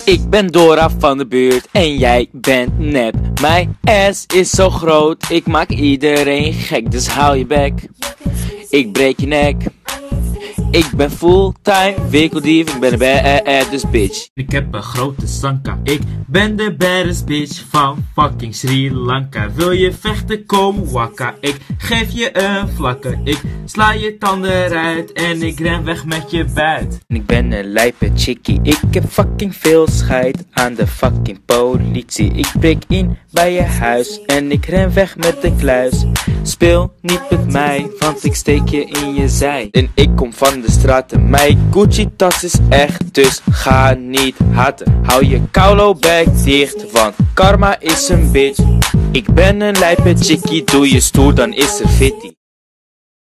Ik ben Dora van de buurt en jij bent nep. Mijn ass is zo groot, ik maak iedereen gek. Dus hou je bek, ik breek je nek. Ik ben fulltime winkeldief, ik ben een baddest bitch. Ik heb een grote sanka, ik ben de baddest bitch van fucking Sri Lanka. Wil je vechten, kom wakka, ik geef je een vlakke. Ik sla je tanden eruit en ik ren weg met je buit. Ik ben een lijpe chickie, ik heb fucking veel scheid aan de fucking politie. Ik breek in bij je huis en ik ren weg met de kluis. Speel niet met mij, want ik steek je in je zij. En ik kom van de straten, mijn Gucci tas is echt, dus ga niet haten. Hou je koulo bek dicht, want karma is een bitch. Ik ben een lijpe chickie, doe je stoer, dan is er fitty.